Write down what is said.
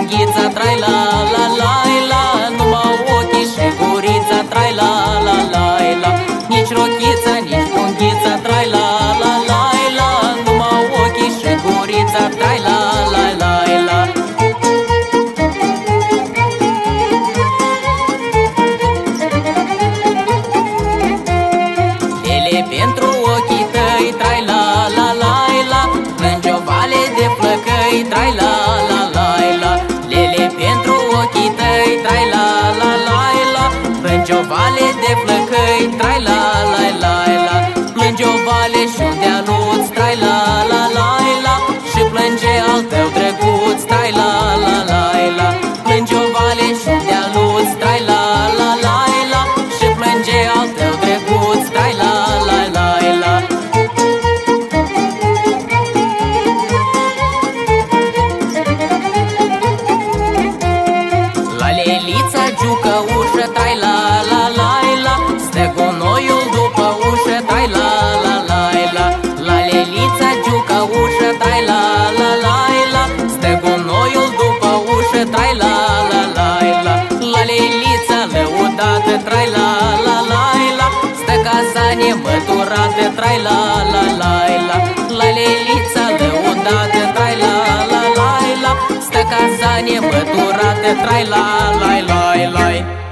punghița, trai la la la la. Numai ochii și gurița, trai la la la la. Nici rochița, nici punghița, trai la la la la. Numai ochii și gurița, trai la la la la. Lele pentru ochii tăi, trai la la la la. Plânge o vale de flăcăi, trai la la la la. Lele pentru ochii tăi, trai la la la la. Plânge o vale de flăcăi, trai la la la la. Plânge o vale și un dealuț, trai la la la la. Și plânge al tău drăguț, trai la la la la. Plânge o vale și un dealuț, trai la la la la. Și plânge al tău drăguț, trai la la la la. La Lelița giucă ușă, trai la la la la. Stă gunoiul după ușă, trai la la la la. La Lelița giucă ușă, trai la la la la. Stă gunoiul după ușă, trai la la la la. La Lelița lăudată, trai la la la la. Stă casa nemăturată, trai la la la la. La Lelița lăudată, trai la la la la. Stă casa nemăturată, trai la la la la.